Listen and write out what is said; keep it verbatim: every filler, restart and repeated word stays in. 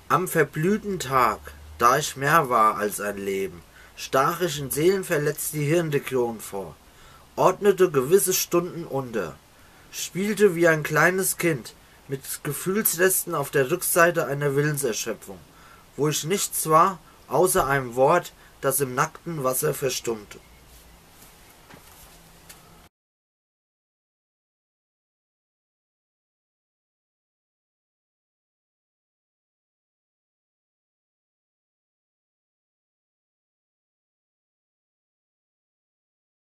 Am verblühten Tag, da ich mehr war als ein Leben, stach ich in seelenverletzt die Hirndeklonen vor, ordnete gewisse Stunden unter, spielte wie ein kleines Kind mit Gefühlsresten auf der Rückseite einer Willenserschöpfung, wo ich nichts war, außer einem Wort, das im nackten Wasser verstummte.